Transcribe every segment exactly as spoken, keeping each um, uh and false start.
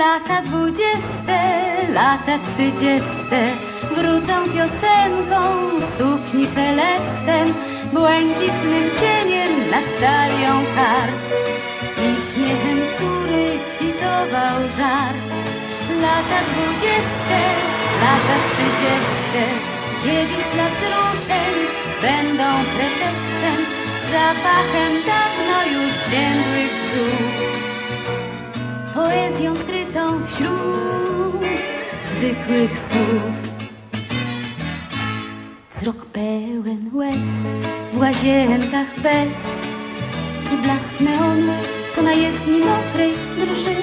Lata dwudzieste, lata trzydzieste wrócą piosenką, sukni szelestem, błękitnym cieniem nad talią kart i śmiechem, który kwitował żart. Lata dwudzieste, lata trzydzieste kiedyś dla wzruszeń będą pretekstem, zapachem dawno już zwiędłych bzów, poezją skrytą wśród zwykłych słów. Wzrok pełen łez w łazienkach bez i blask neonów, co na jezdni mokrej drży.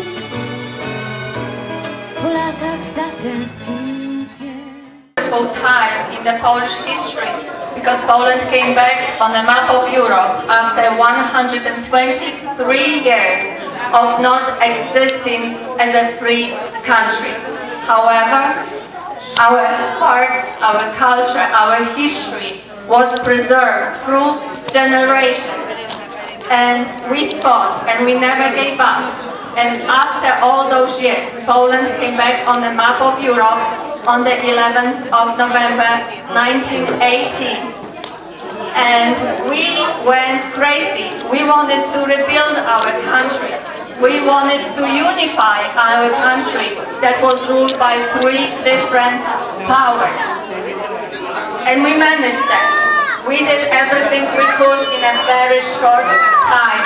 Po latach zatęsknicie. Time in the Polish history, because Poland came back on the map of Europe after one hundred twenty-three years of not existing as a free country. However, our hearts, our culture, our history was preserved through generations, and we fought and we never gave up. And after all those years, Poland came back on the map of Europe on the eleventh of November nineteen eighteen. And we went crazy. We wanted to rebuild our country. We wanted to unify our country that was ruled by three different powers. And we managed that. We did everything we could in a very short time.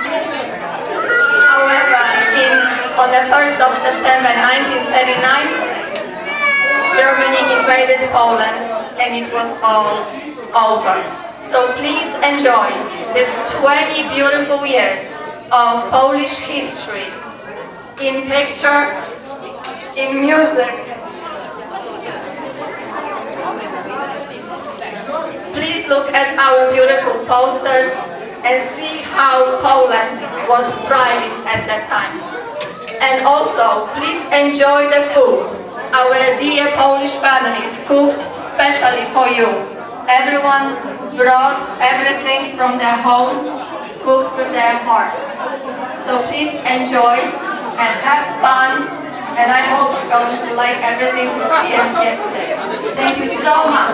However, in, on the first of September nineteen thirty-nine, Germany invaded Poland and it was all over. So please enjoy this twenty beautiful years of Polish history in picture, in music. Please look at our beautiful posters and see how Poland was thriving at that time. And also, please enjoy the food. Our dear Polish families cooked specially for you. Everyone brought everything from their homes, cooked with their hearts. So please enjoy and have fun, and I hope you're going to like everything you see and get today. Thank you so much.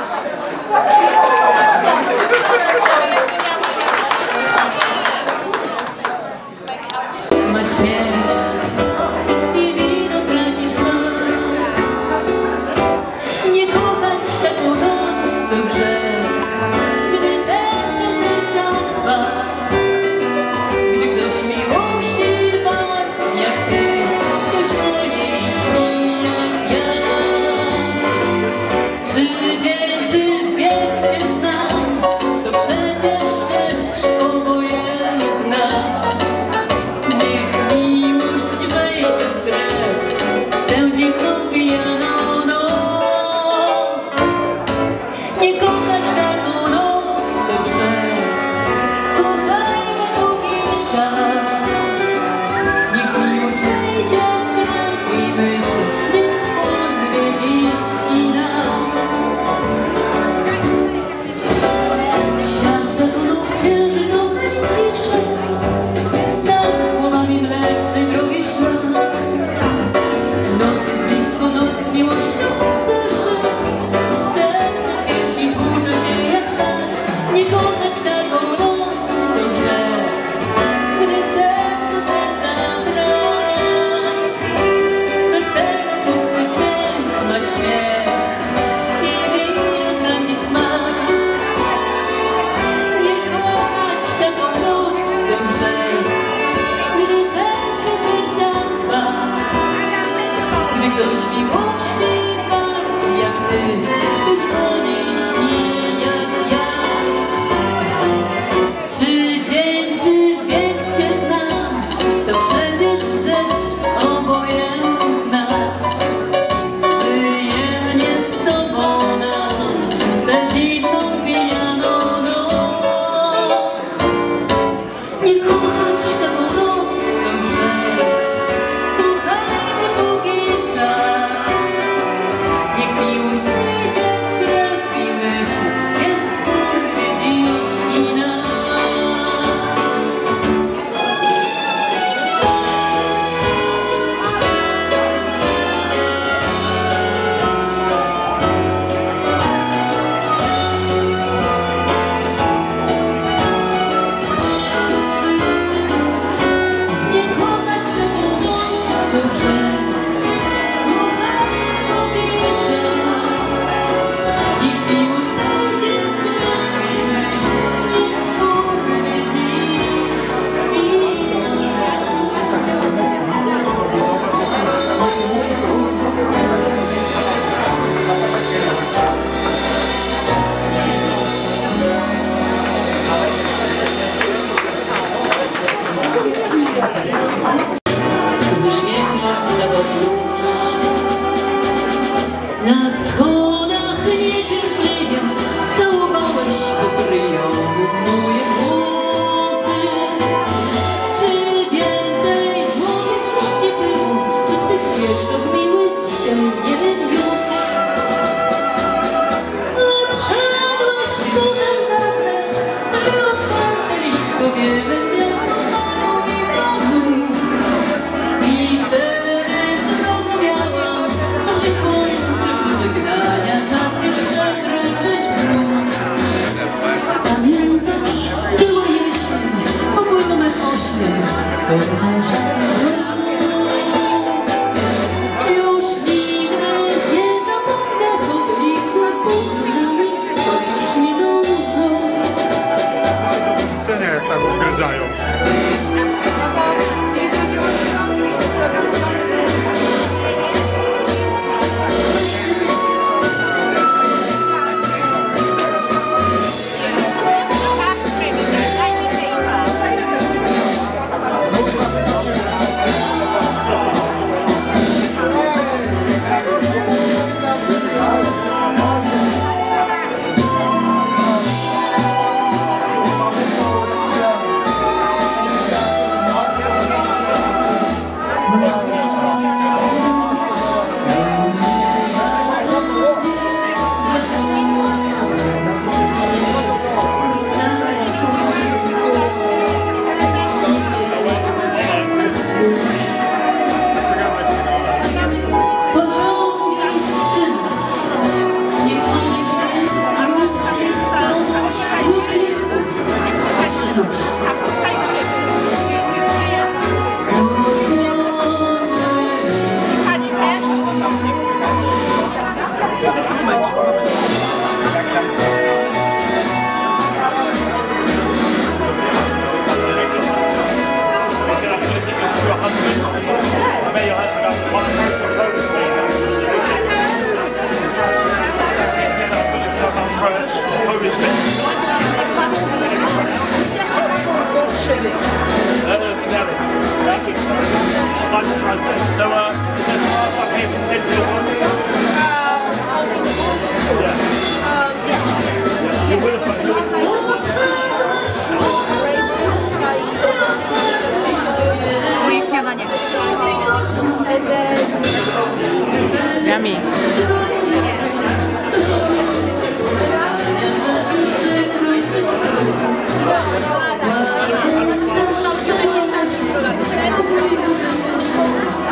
Kochać tę noc, dobrze, kochajmy póki czas.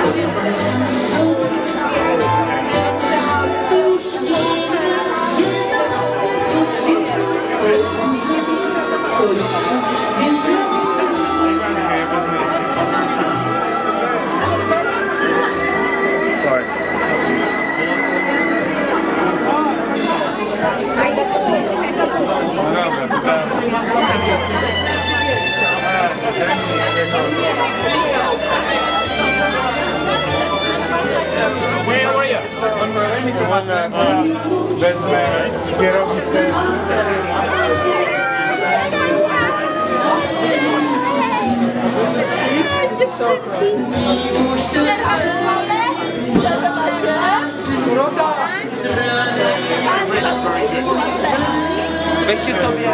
Wezmę kierownicę. Weźcie sobie.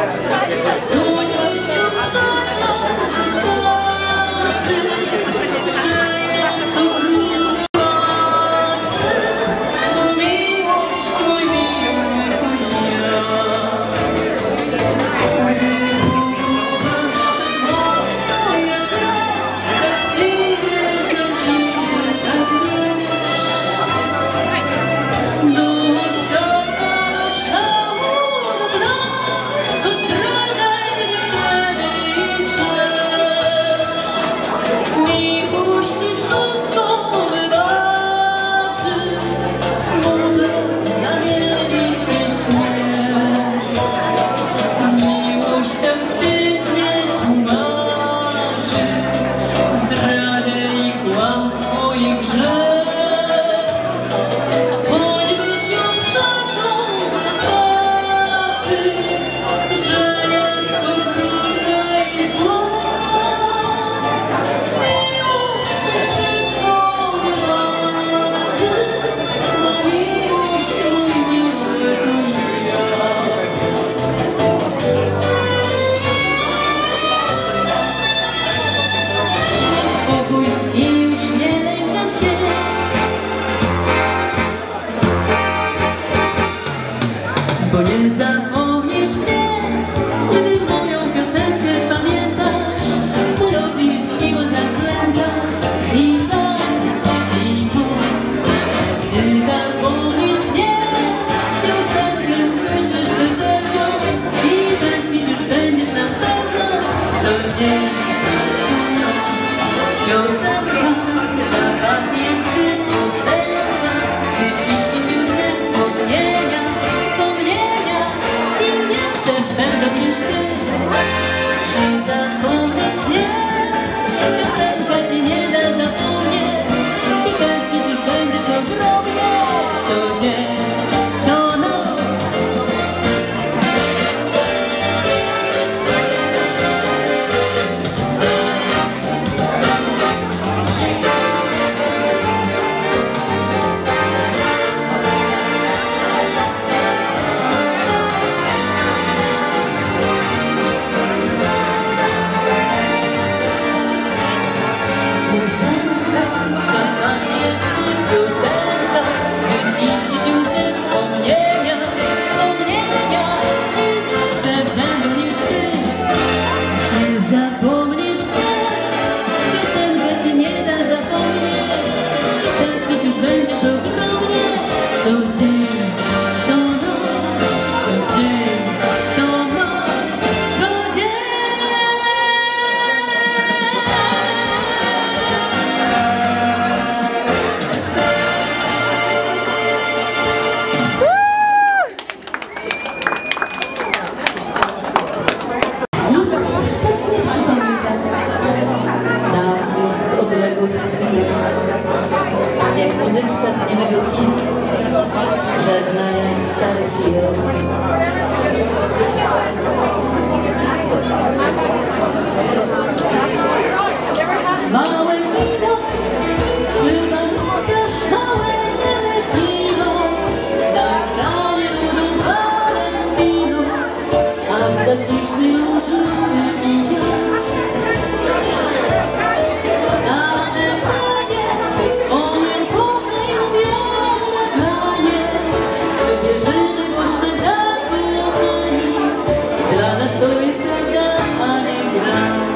Dla nas to jest prawda, a nie gra.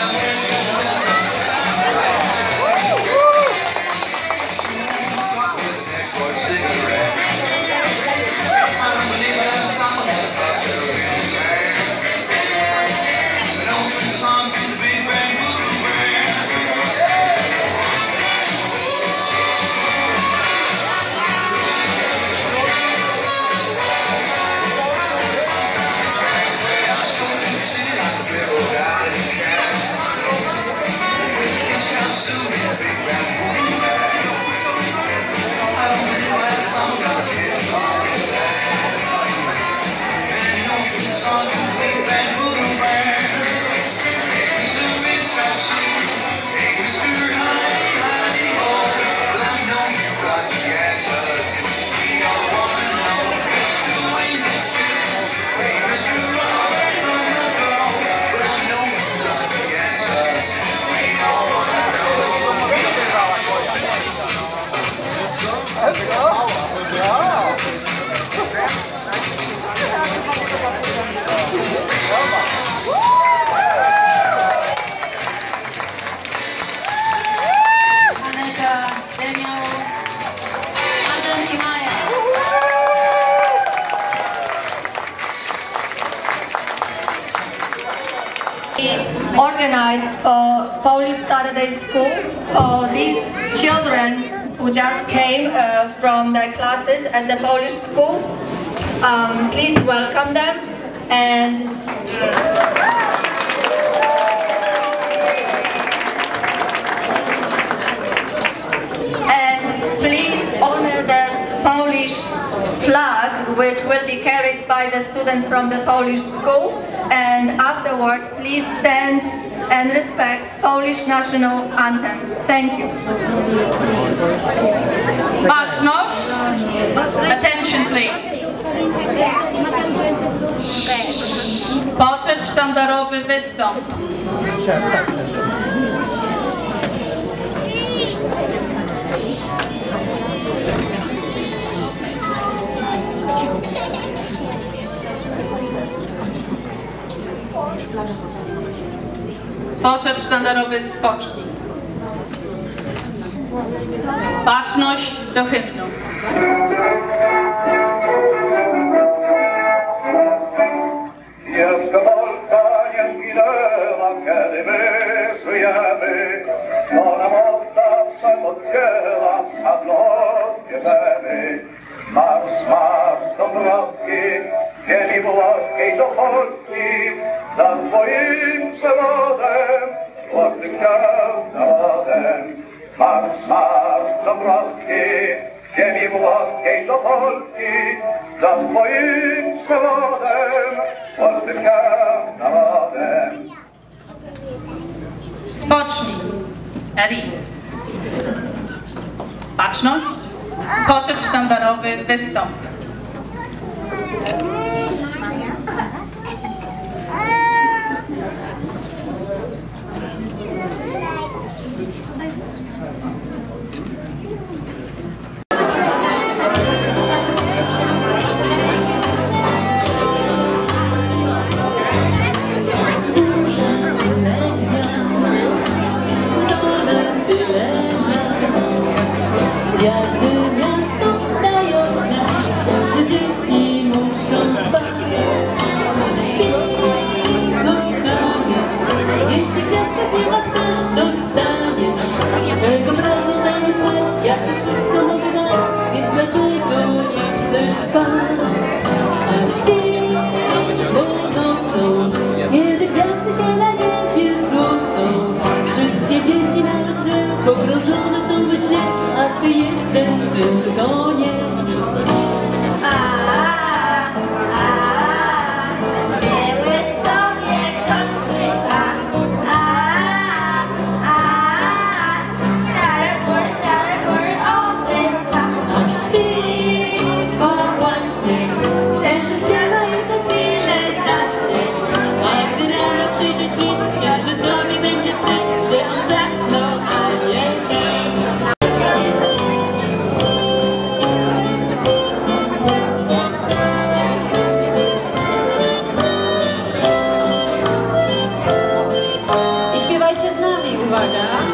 Organized for Polish Saturday School for these children who just came uh, from their classes at the Polish school. Um, please welcome them and and please honor the Polish flag, which will be carried by the students from the Polish school. And afterwards, please stand and respect Polish national anthem. Thank you. Baczność. Attention, please. Poczet sztandarowy wystąp. Poczet sztandarowy spocznij. Baczność do hymnu. Jeszcze Polska nie zginęła, kiedy my żyjemy, co nam odda przemoc wzięła, szablą odbierzemy. Marsz, marsz Dąbrowski, ziemi włoskiej do Polski, za twoim przewodem, złotym ciał zawodem. Marsz, marsz Dąbrowski, ziemi włoskiej do Polski, za twoim przewodem, złotym ciał zawodem. Spocznij. Eris. Baczność. Poczet sztandarowy wystąp. Pogrążone są we śnie, a ty jeden tylko nie. Księżycowi będzie wstyd, że on zasnął, a nie ty. uwaga.